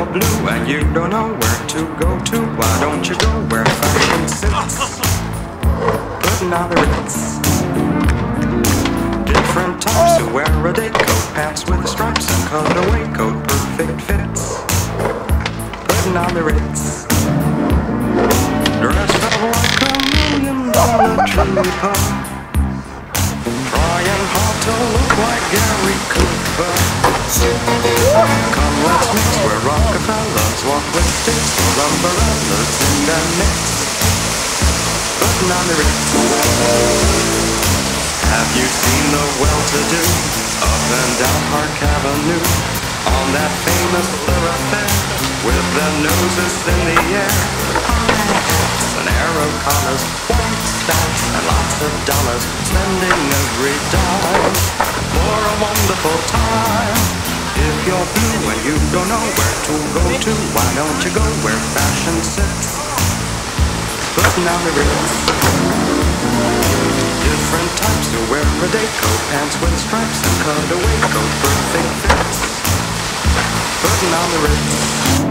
you're blue and you don't know where to go to, why don't you go where fashion sits? Putting on the Ritz. Different types to wear a day coat, pants with the stripes and cutaway coat, perfect fits. Putting on the Ritz. Dressed up like $1 million trooper, trying hard to look like Gary Cooper. Come, let's mix where Rockefellers walk with sticks, or umbrellas in their midst. Putting on the Ritz. Have you seen the well-to-do up and down Park Avenue on that famous thoroughfare with their noses in the air? High hats and arrow collars, white spats and lots of dollars, spending every dime for a wonderful time. If you're blue and you don't know where to go to, why don't you go where fashion sits? Putting on the Ritz. Different types to wear a day coat, pants with stripes and cutaway coat, perfect fits. Putting on the Ritz.